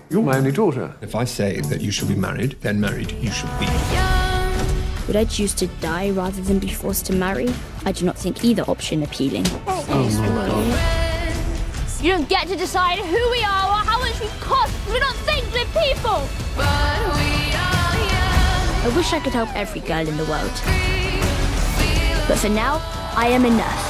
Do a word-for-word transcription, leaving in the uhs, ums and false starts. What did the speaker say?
You're my only daughter. If I say that you shall be married, then married you shall be. Would I choose to die rather than be forced to marry? I do not think either option appealing. Oh my God. You don't get to decide who we are or how much we cost. We're not things, we're people. But we are young. I wish I could help every girl in the world. But for now, I am enough.